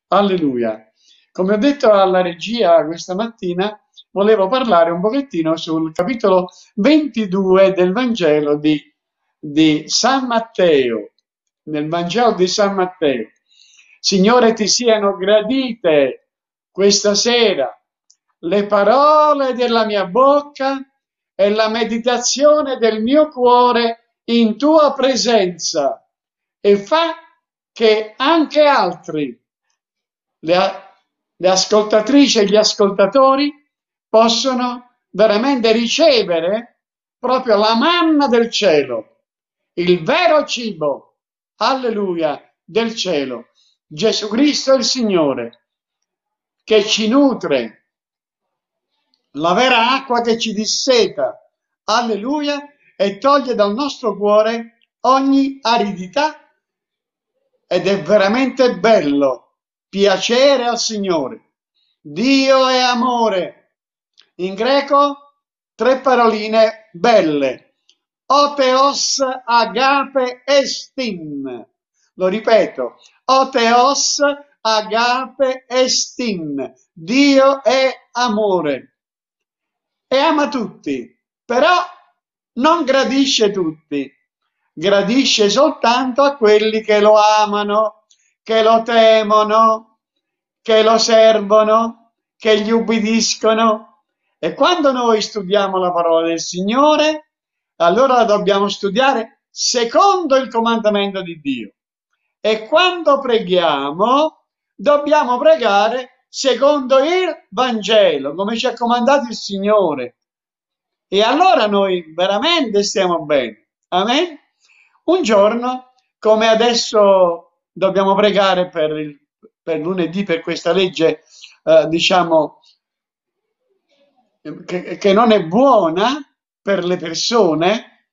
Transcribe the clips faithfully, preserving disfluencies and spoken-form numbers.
Alleluia. Come ho detto alla regia questa mattina, volevo parlare un pochettino sul capitolo ventidue del Vangelo di, di San Matteo, nel Vangelo di San Matteo. Signore, ti siano gradite questa sera le parole della mia bocca e la meditazione del mio cuore in tua presenza, e fa che anche altri, le, le ascoltatrici e gli ascoltatori, possono veramente ricevere proprio la manna del cielo, il vero cibo, alleluia, del cielo, Gesù Cristo il Signore, che ci nutre, la vera acqua che ci disseta, alleluia, e toglie dal nostro cuore ogni aridità. Ed è veramente bello piacere al Signore. Dio è amore. In greco tre paroline belle: o theos agape estin. Lo ripeto: o theos agape estin. Dio è amore e ama tutti, però non gradisce tutti, gradisce soltanto a quelli che lo amano, che lo temono, che lo servono, che gli ubbidiscono. E quando noi studiamo la parola del Signore, allora la dobbiamo studiare secondo il comandamento di Dio. E quando preghiamo, dobbiamo pregare secondo il Vangelo, come ci ha comandato il Signore. E allora noi veramente stiamo bene. Amen? Un giorno, come adesso dobbiamo pregare per, il, per lunedì, per questa legge, eh, diciamo, che, che non è buona per le persone,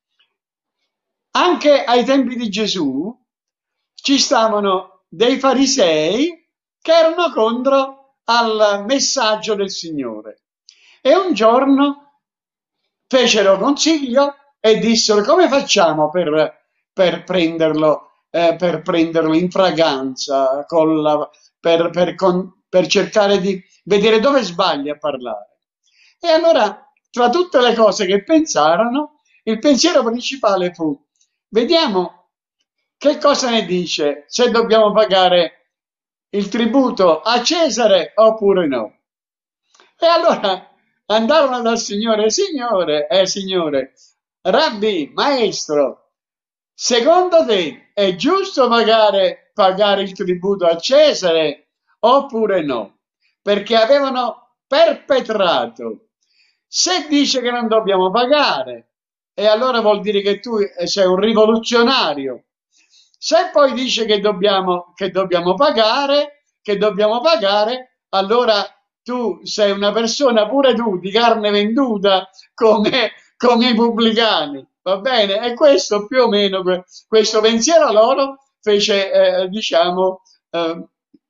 anche ai tempi di Gesù ci stavano dei farisei che erano contro al messaggio del Signore. E un giorno fecero consiglio e dissero: come facciamo per, per prenderlo, eh, per prenderlo in fragranza, con la, per, per, con, per cercare di vedere dove sbaglia a parlare. E allora, tra tutte le cose che pensarono, il pensiero principale fu: vediamo che cosa ne dice, se dobbiamo pagare il tributo a Cesare oppure no. E allora andarono dal Signore: Signore, eh Signore, Rabbi, Maestro, secondo te è giusto pagare, pagare il tributo a Cesare oppure no? Perché avevano perpetrato. Se dice che non dobbiamo pagare, e allora vuol dire che tu sei un rivoluzionario. Se poi dice che dobbiamo, che dobbiamo pagare, che dobbiamo pagare, allora tu sei una persona pure tu di carne venduta come, come i pubblicani, va bene? E questo più o meno, questo pensiero loro fece, eh, diciamo, eh,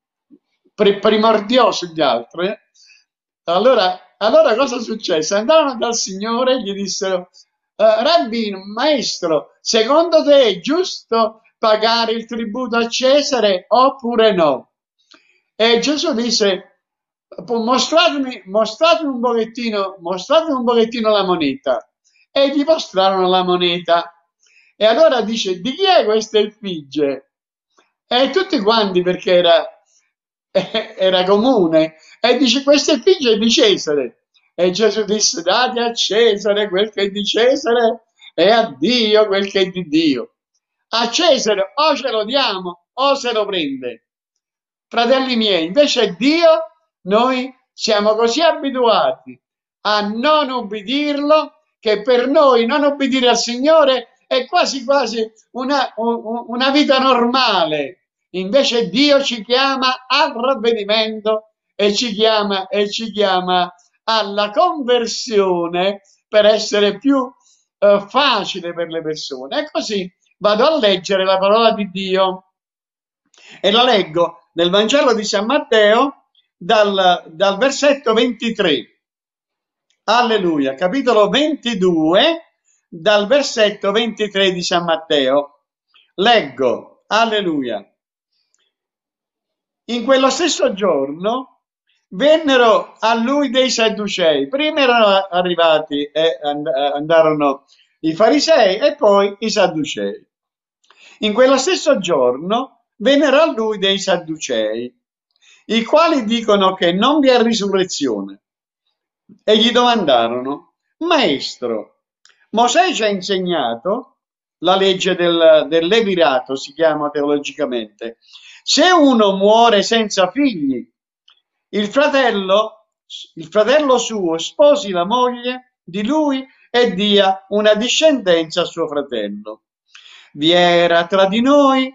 primordiò sugli altri. Allora, allora cosa successe? Andarono dal Signore e gli dissero: Uh, Rabbino, maestro, secondo te è giusto pagare il tributo a Cesare oppure no? E Gesù disse: mostratemi, mostratemi un pochettino, mostratemi un pochettino la moneta. E gli mostrarono la moneta. E allora dice: di chi è questa effigie? E tutti quanti, perché era, era comune, e dice: questa effigie è di Cesare. E Gesù disse: date a Cesare quel che è di Cesare e a Dio quel che è di Dio. A Cesare o ce lo diamo o se lo prende. Fratelli miei, invece Dio, noi siamo così abituati a non ubbidirlo che per noi non ubbidire al Signore è quasi quasi una, una vita normale. Invece Dio ci chiama al ravvedimento e ci chiama, e ci chiama alla conversione per essere più eh, facile per le persone. E così vado a leggere la parola di Dio e la leggo nel Vangelo di San Matteo dal, dal versetto ventitré. Alleluia, capitolo ventidue dal versetto ventitré di San Matteo. Leggo, alleluia. In quello stesso giorno vennero a lui dei Sadducei. Prima erano arrivati e andarono i farisei e poi i Sadducei. In quello stesso giorno vennero a lui dei Sadducei, i quali dicono che non vi è risurrezione. E gli domandarono: Maestro, Mosè ci ha insegnato, la legge del, del levirato si chiama teologicamente, se uno muore senza figli, il fratello, il fratello suo sposi la moglie di lui e dia una discendenza a suo fratello. Vi era tra di noi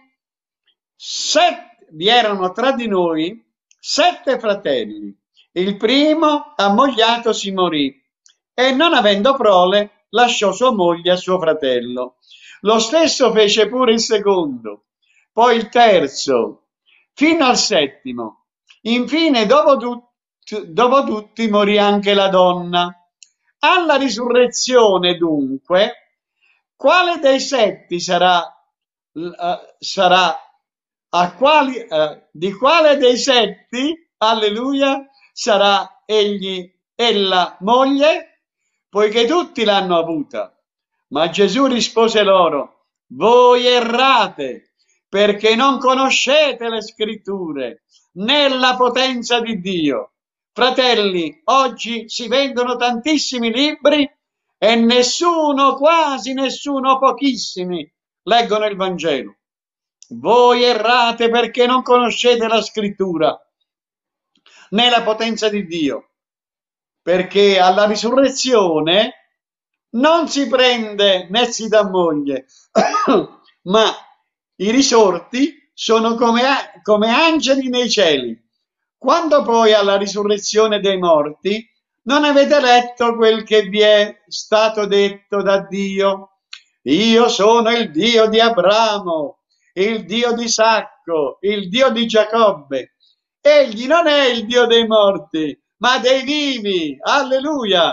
sette, vi erano tra di noi sette fratelli. Il primo, ammogliatosi, morì e, non avendo prole, lasciò sua moglie a suo fratello. Lo stesso fece pure il secondo, poi il terzo, fino al settimo. Infine, dopo, tut dopo tutti, morì anche la donna. Alla risurrezione, dunque, quale dei sette sarà, uh, sarà a quali, uh, di quale dei sette, alleluia, sarà egli, ella moglie, poiché tutti l'hanno avuta. Ma Gesù rispose loro: voi errate, perché non conoscete le scritture, né la potenza di Dio. Fratelli, oggi si vendono tantissimi libri e nessuno, quasi nessuno, pochissimi, leggono il Vangelo. Voi errate perché non conoscete la scrittura, né la potenza di Dio, perché alla risurrezione non si prende né si dà moglie, ma i risorti sono come, come angeli nei cieli. Quando poi alla risurrezione dei morti, non avete letto quel che vi è stato detto da Dio? Io sono il Dio di Abramo, il Dio di Isacco, il Dio di Giacobbe. Egli non è il Dio dei morti, ma dei vivi. Alleluia!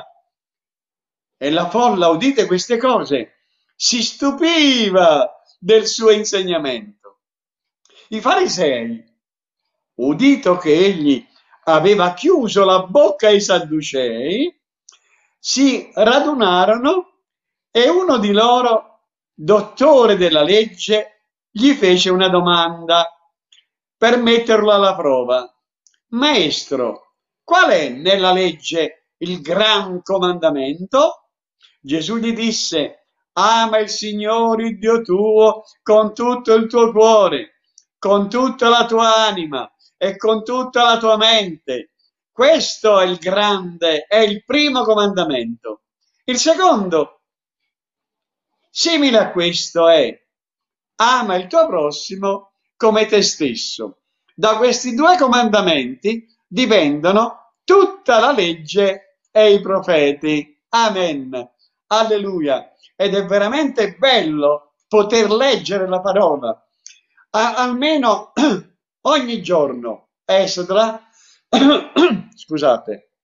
E la folla, udite queste cose, si stupiva del suo insegnamento. I farisei, udito che egli aveva chiuso la bocca ai Sadducei, si radunarono e uno di loro, dottore della legge, gli fece una domanda per metterlo alla prova. Maestro, qual è nella legge il gran comandamento? Gesù gli disse: ama il Signore il Dio tuo con tutto il tuo cuore, con tutta la tua anima e con tutta la tua mente. Questo è il grande, è il primo comandamento. Il secondo, simile a questo, è: ama il tuo prossimo come te stesso. Da questi due comandamenti dipendono tutta la legge e i profeti. Amen. Alleluia. Ed è veramente bello poter leggere la parola a, almeno ogni giorno. Esdra, scusate,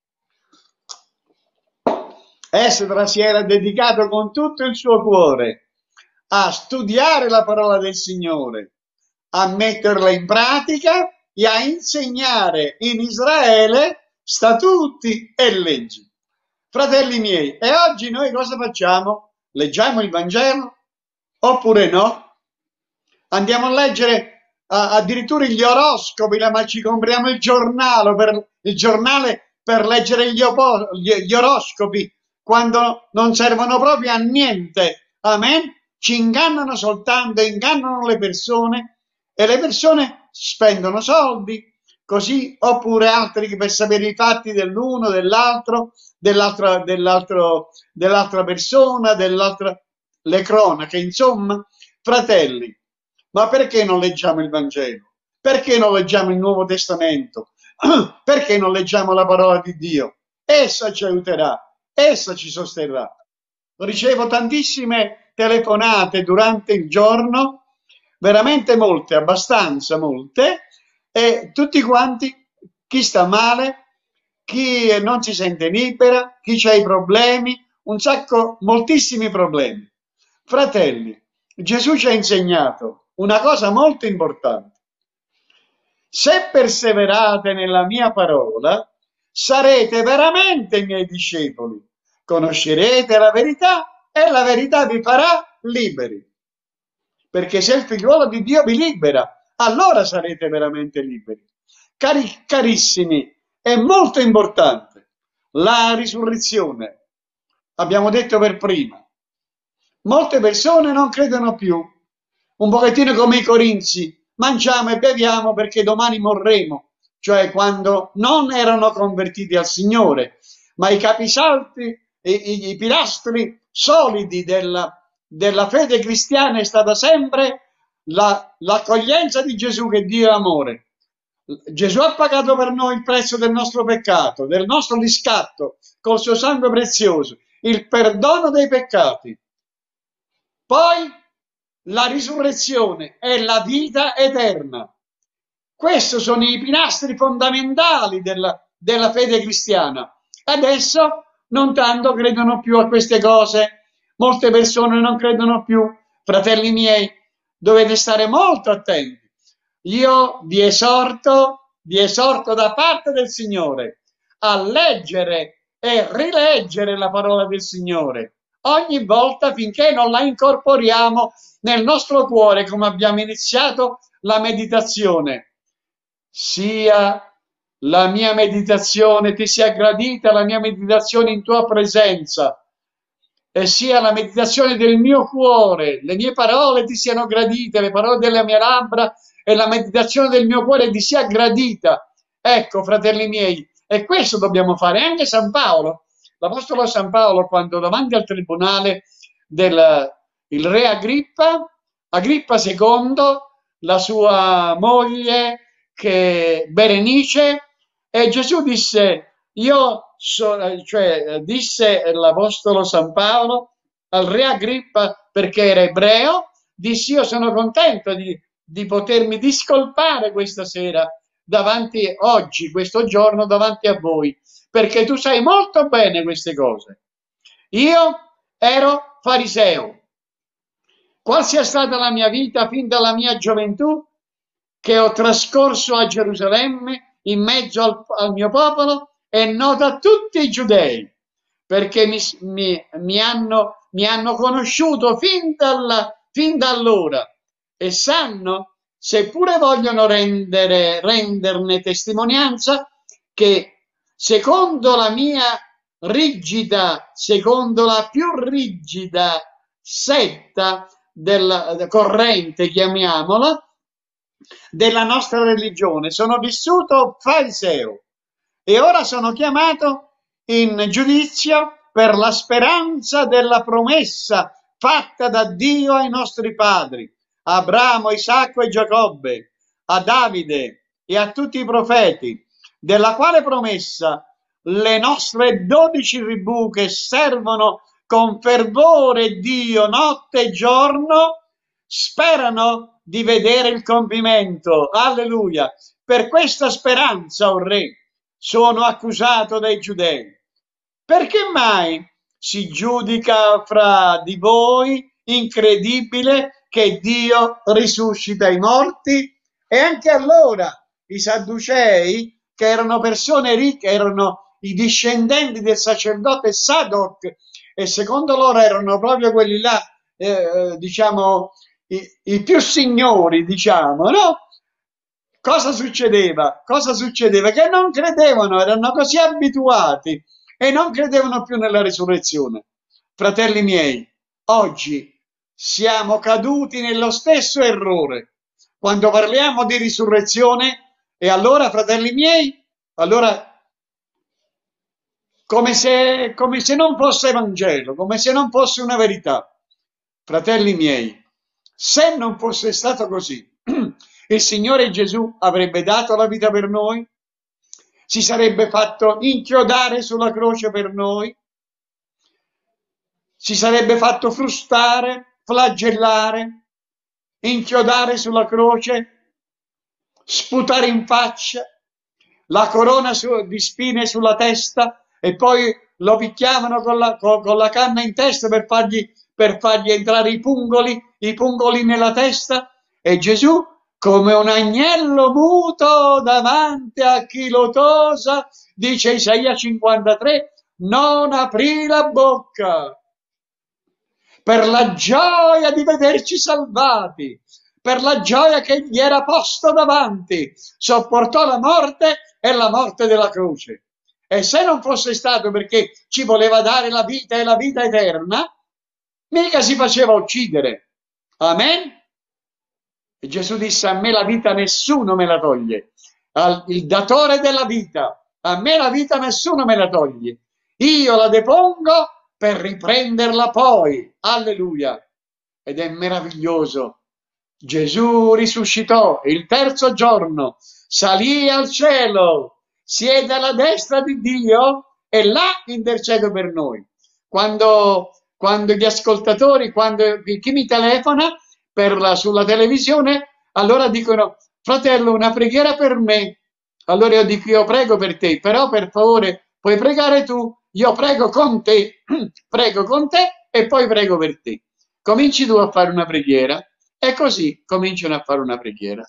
Esdra si era dedicato con tutto il suo cuore a studiare la parola del Signore, a metterla in pratica e a insegnare in Israele statuti e leggi. Fratelli miei, e oggi noi cosa facciamo? Leggiamo il Vangelo? Oppure no? Andiamo a leggere uh, addirittura gli oroscopi, ma ci compriamo il giornale per, il giornale per leggere gli, gli, gli oroscopi, quando non servono proprio a niente. Amen? Ci ingannano soltanto, ingannano le persone, e le persone spendono soldi così, oppure altri per sapere i fatti dell'uno, dell'altro, dell'altra dell'altro, dell'altra persona, dell'altra, le cronache, insomma. Fratelli, ma perché non leggiamo il Vangelo? Perché non leggiamo il Nuovo Testamento? Perché non leggiamo la parola di Dio? Essa ci aiuterà, essa ci sosterrà. Ricevo tantissime telefonate durante il giorno, veramente molte, abbastanza molte, e tutti quanti, chi sta male, chi non si sente libera, chi ha i problemi, un sacco, moltissimi problemi. Fratelli, Gesù ci ha insegnato una cosa molto importante. Se perseverate nella mia parola, sarete veramente i miei discepoli. Conoscerete la verità e la verità vi farà liberi. Perché se il figliuolo di Dio vi libera, allora sarete veramente liberi. Cari, carissimi, è molto importante la risurrezione. Abbiamo detto per prima. Molte persone non credono più. Un pochettino come i corinzi, mangiamo e beviamo perché domani morremo, cioè quando non erano convertiti al Signore, ma i capisaldi, i, i, i pilastri solidi della, della fede cristiana è stata sempre la, l'accoglienza di Gesù, che Dio è amore. Gesù ha pagato per noi il prezzo del nostro peccato, del nostro riscatto col suo sangue prezioso, il perdono dei peccati. Poi la risurrezione e la vita eterna. Questi sono i pilastri fondamentali della, della fede cristiana. Adesso non tanto credono più a queste cose. Molte persone non credono più. Fratelli miei, dovete stare molto attenti. Io vi esorto, vi esorto da parte del Signore a leggere e rileggere la parola del Signore ogni volta finché non la incorporiamo nel nostro cuore, come abbiamo iniziato la meditazione. Sia la mia meditazione, ti sia gradita la mia meditazione in tua presenza, e sia la meditazione del mio cuore, le mie parole ti siano gradite, le parole delle mie labbra e la meditazione del mio cuore ti sia gradita. Ecco, fratelli miei, e questo dobbiamo fare. Anche San Paolo, l'Apostolo San Paolo, quando davanti al tribunale del il re Agrippa, Agrippa secondo, la sua moglie che Berenice, e Gesù disse, io so, cioè disse l'Apostolo San Paolo al re Agrippa, perché era ebreo, disse, io sono contento di, di potermi discolpare questa sera davanti, oggi, questo giorno, davanti a voi, perché tu sai molto bene queste cose. Io ero fariseo. Qual sia stata la mia vita fin dalla mia gioventù, che ho trascorso a Gerusalemme in mezzo al, al mio popolo, è nota a tutti i giudei, perché mi, mi, mi, hanno, mi hanno conosciuto fin, dalla, fin da allora e sanno, seppure vogliono rendere, renderne testimonianza, che secondo la mia rigida, secondo la più rigida setta del corrente, chiamiamola, della nostra religione, sono vissuto fariseo e ora sono chiamato in giudizio per la speranza della promessa fatta da Dio ai nostri padri, a Abramo, Isacco e Giacobbe, a Davide e a tutti i profeti, della quale promessa le nostre dodici tribù, che servono con fervore Dio notte e giorno, sperano di vedere il compimento. Alleluia! Per questa speranza, o re, sono accusato dai giudei. Perché mai si giudica fra di voi incredibile che Dio risuscita i morti? E anche allora i Sadducei, che erano persone ricche, erano i discendenti del sacerdote Sadoc, e secondo loro erano proprio quelli là, eh, diciamo, i, i più signori, diciamo, no? Cosa succedeva? Cosa succedeva? Che non credevano, erano così abituati e non credevano più nella risurrezione. Fratelli miei, oggi siamo caduti nello stesso errore quando parliamo di risurrezione, e allora, fratelli miei, allora come se, come se non fosse Vangelo, come se non fosse una verità. Fratelli miei, se non fosse stato così, il Signore Gesù avrebbe dato la vita per noi, si sarebbe fatto inchiodare sulla croce per noi, si sarebbe fatto frustare, flagellare, inchiodare sulla croce, sputare in faccia, la corona su, di spine sulla testa, e poi lo picchiavano con la, con, con la canna in testa per fargli, per fargli entrare i pungoli, i pungoli nella testa. E Gesù come un agnello muto davanti a chi lo tosa, dice Isaia cinquantatré, non aprì la bocca. Per la gioia di vederci salvati, per la gioia che gli era posto davanti, sopportò la morte e la morte della croce. E se non fosse stato perché ci voleva dare la vita e la vita eterna, mica si faceva uccidere. Amen? E Gesù disse, a me la vita nessuno me la toglie. Al, il datore della vita, a me la vita nessuno me la toglie. Io la depongo per riprenderla poi. Alleluia. Ed è meraviglioso. Gesù risuscitò il terzo giorno, salì al cielo, siede alla destra di Dio e là intercede per noi. Quando, quando gli ascoltatori, quando chi mi telefona per la, sulla televisione, allora dicono, fratello, una preghiera per me. Allora io dico, io prego per te, però per favore puoi pregare tu, io prego con te, prego con te e poi prego per te. Cominci tu a fare una preghiera e così cominciano a fare una preghiera.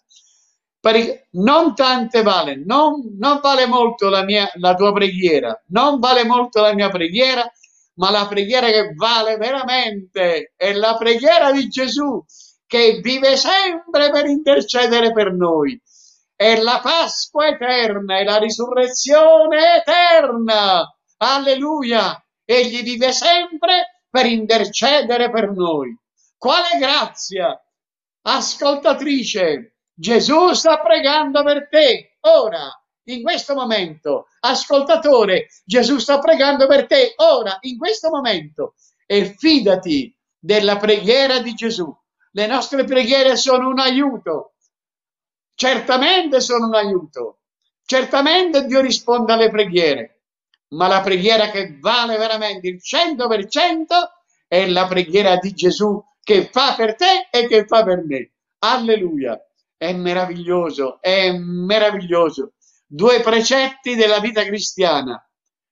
Non tante vale, non, non vale molto la, mia, la tua preghiera, non vale molto la mia preghiera, ma la preghiera che vale veramente è la preghiera di Gesù, che vive sempre per intercedere per noi. È la Pasqua eterna, è la risurrezione eterna. Alleluia! Egli vive sempre per intercedere per noi. Quale grazia! Ascoltatrice, Gesù sta pregando per te ora, in questo momento. Ascoltatore, Gesù sta pregando per te ora, in questo momento. E fidati della preghiera di Gesù. Le nostre preghiere sono un aiuto. Certamente sono un aiuto. Certamente Dio risponde alle preghiere. Ma la preghiera che vale veramente il cento per cento è la preghiera di Gesù che fa per te e che fa per me. Alleluia. È meraviglioso, è meraviglioso. Due precetti della vita cristiana.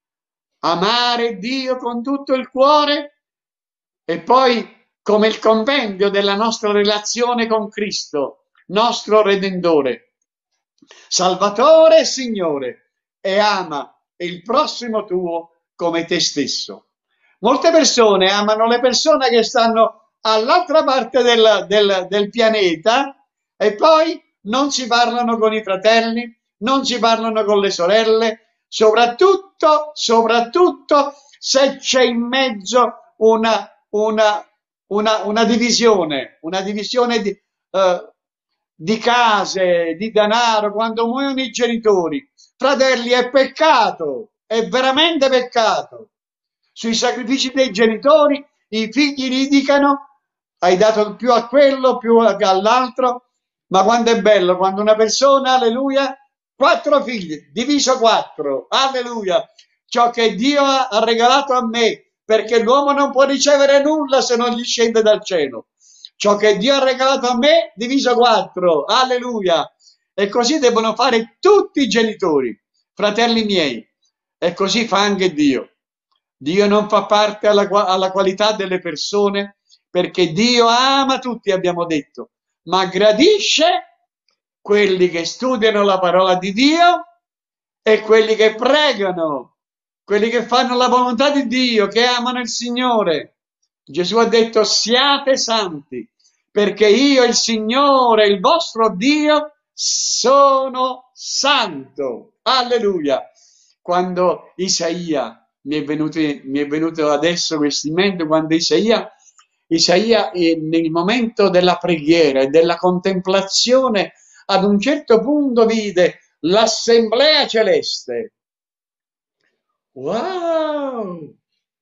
Amare Dio con tutto il cuore e poi come il compendio della nostra relazione con Cristo, nostro Redentore, Salvatore e Signore, e ama il prossimo tuo come te stesso. Molte persone amano le persone che stanno all'altra parte del, del, del pianeta e poi non si parlano con i fratelli, non si parlano con le sorelle, soprattutto, soprattutto se c'è in mezzo una, una, una, una divisione, una divisione di, uh, di case, di denaro, quando muoiono i genitori. Fratelli, è peccato, è veramente peccato. Sui sacrifici dei genitori i figli litigano, hai dato più a quello, più all'altro, ma quando è bello, quando una persona, alleluia, quattro figli, diviso quattro, alleluia, ciò che Dio ha regalato a me, perché l'uomo non può ricevere nulla se non gli scende dal cielo. Ciò che Dio ha regalato a me, diviso quattro, alleluia. E così devono fare tutti i genitori, fratelli miei, e così fa anche Dio. Dio non fa parte alla, alla qualità delle persone, perché Dio ama tutti, abbiamo detto, ma gradisce quelli che studiano la parola di Dio e quelli che pregano, quelli che fanno la volontà di Dio, che amano il Signore. Gesù ha detto, siate santi, perché io, il Signore, il vostro Dio, sono santo. Alleluia. Quando Isaia, mi è venuto, mi è venuto adesso questo in mente, quando Isaia, Isaia nel momento della preghiera e della contemplazione, ad un certo punto vide l'assemblea celeste. Wow!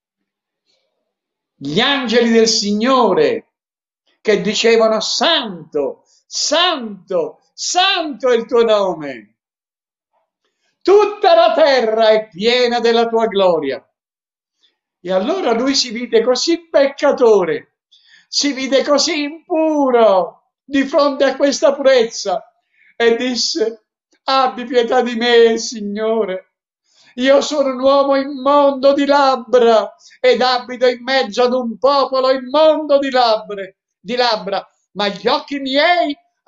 Gli angeli del Signore che dicevano santo, santo, santo è il tuo nome. Tutta la terra è piena della tua gloria. E allora lui si vide così peccatore, si vide così impuro di fronte a questa purezza e disse, abbi pietà di me, Signore. Io sono un uomo immondo di labbra ed abito in mezzo ad un popolo immondo di labbra, di labbra, ma gli occhi miei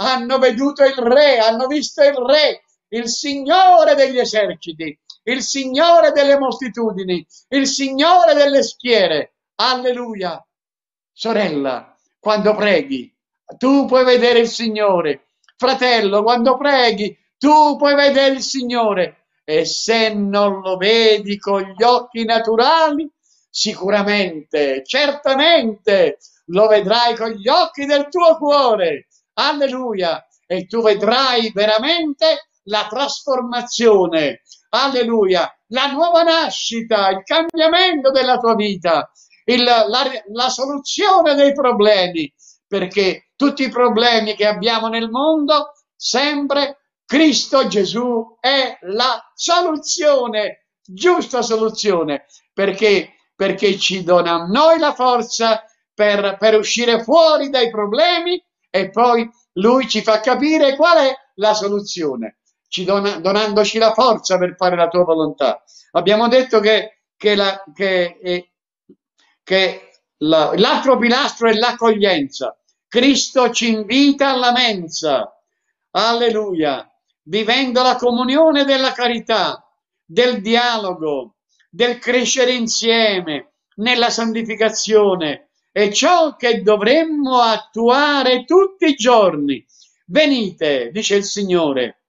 hanno veduto il Re, hanno visto il Re, il Signore degli eserciti, il Signore delle moltitudini, il Signore delle schiere. Alleluia. Sorella, quando preghi, tu puoi vedere il Signore. Fratello, quando preghi, tu puoi vedere il Signore. E se non lo vedi con gli occhi naturali, sicuramente, certamente, lo vedrai con gli occhi del tuo cuore. Alleluia. E tu vedrai veramente la trasformazione. Alleluia. La nuova nascita, il cambiamento della tua vita. Il, la, la soluzione dei problemi, perché tutti i problemi che abbiamo nel mondo, sempre Cristo Gesù è la soluzione, giusta soluzione, perché, perché ci dona a noi la forza per, per uscire fuori dai problemi e poi Lui ci fa capire qual è la soluzione, ci dona, donandoci la forza per fare la tua volontà. Abbiamo detto che, che, la, che eh, che l'altro pilastro è l'accoglienza. Cristo ci invita alla mensa, alleluia, vivendo la comunione della carità, del dialogo, del crescere insieme nella santificazione. È ciò che dovremmo attuare tutti i giorni. Venite, dice il Signore,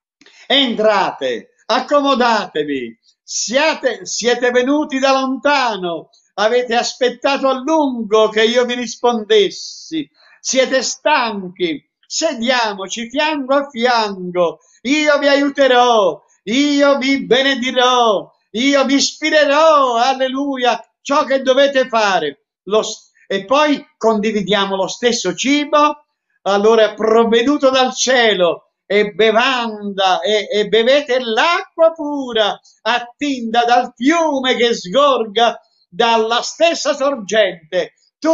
entrate, accomodatevi, siate, siete venuti da lontano, avete aspettato a lungo che io vi rispondessi, siete stanchi, sediamoci fianco a fianco, io vi aiuterò, io vi benedirò, io vi ispirerò, alleluia, ciò che dovete fare. Lo, e poi condividiamo lo stesso cibo, allora provveduto dal cielo, e bevanda e, e bevete l'acqua pura attinta dal fiume che sgorga dalla stessa sorgente.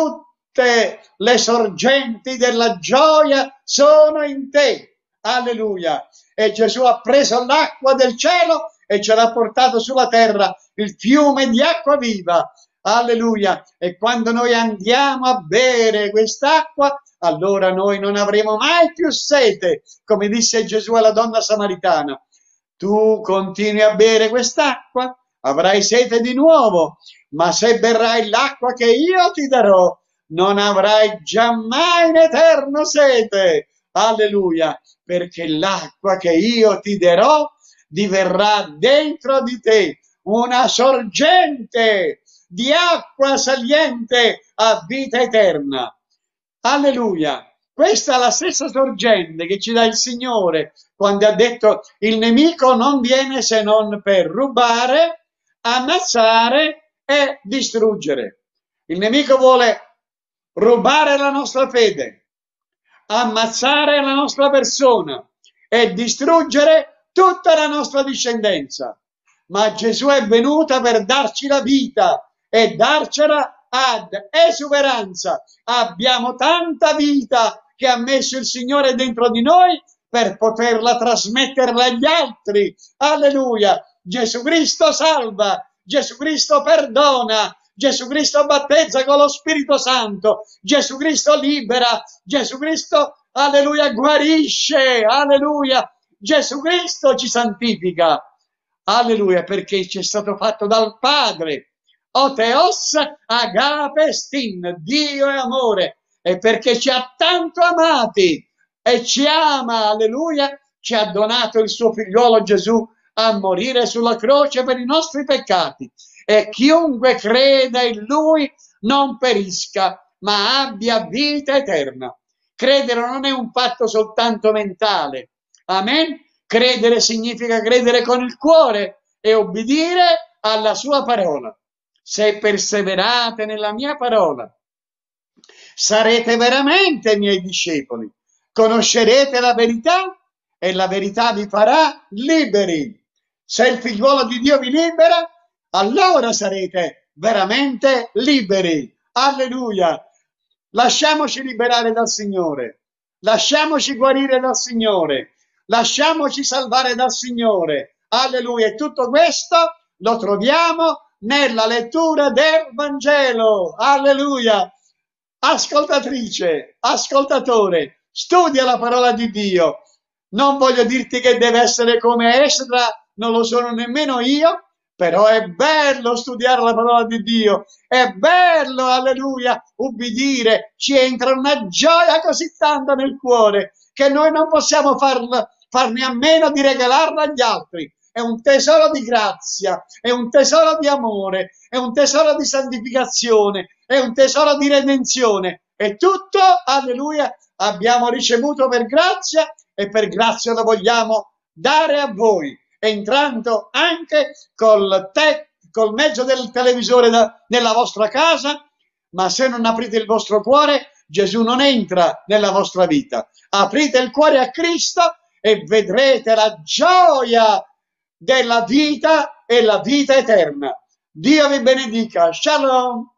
Tutte le sorgenti della gioia sono in te. Alleluia. E Gesù ha preso l'acqua del cielo e ce l'ha portato sulla terra, il fiume di acqua viva. Alleluia. E quando noi andiamo a bere quest'acqua, allora noi non avremo mai più sete, come disse Gesù alla donna samaritana. Tu continui a bere quest'acqua, avrai sete di nuovo, ma se berrai l'acqua che io ti darò, non avrai giammai in eterno sete. Alleluia, perché l'acqua che io ti darò diverrà dentro di te una sorgente di acqua saliente a vita eterna. Alleluia. Questa è la stessa sorgente che ci dà il Signore quando ha detto: il nemico non viene se non per rubare, ammazzare e distruggere. Il nemico vuole rubare la nostra fede, ammazzare la nostra persona e distruggere tutta la nostra discendenza. Ma Gesù è venuto per darci la vita e darcela ad esuberanza. Abbiamo tanta vita che ha messo il Signore dentro di noi per poterla trasmetterla agli altri. Alleluia. Gesù Cristo salva, Gesù Cristo perdona, Gesù Cristo battezza con lo Spirito Santo, Gesù Cristo libera, Gesù Cristo, alleluia, guarisce, alleluia, Gesù Cristo ci santifica, alleluia, perché ci è stato fatto dal Padre. O Theos agape stin, Dio è amore, e perché ci ha tanto amati e ci ama, alleluia, ci ha donato il suo figliolo Gesù a morire sulla croce per i nostri peccati, e chiunque creda in lui non perisca, ma abbia vita eterna. Credere non è un fatto soltanto mentale, amen? Credere significa credere con il cuore e obbedire alla sua parola. Se perseverate nella mia parola, sarete veramente miei discepoli, conoscerete la verità e la verità vi farà liberi. Se il figliuolo di Dio vi libera, allora sarete veramente liberi. Alleluia. Lasciamoci liberare dal Signore, lasciamoci guarire dal Signore, lasciamoci salvare dal Signore. Alleluia. E tutto questo lo troviamo nella lettura del Vangelo. Alleluia. Ascoltatrice, ascoltatore, studia la parola di Dio. Non voglio dirti che deve essere come Esdra, non lo sono nemmeno io, però è bello studiare la parola di Dio, è bello, alleluia, ubbidire, ci entra una gioia così tanta nel cuore che noi non possiamo farla, farne a meno di regalarla agli altri. È un tesoro di grazia, è un tesoro di amore, è un tesoro di santificazione, è un tesoro di redenzione. E tutto, alleluia, abbiamo ricevuto per grazia e per grazia lo vogliamo dare a voi, entrando anche col, te, col mezzo del televisore da, nella vostra casa, ma se non aprite il vostro cuore, Gesù non entra nella vostra vita. Aprite il cuore a Cristo e vedrete la gioia della vita e la vita eterna. Dio vi benedica. Shalom.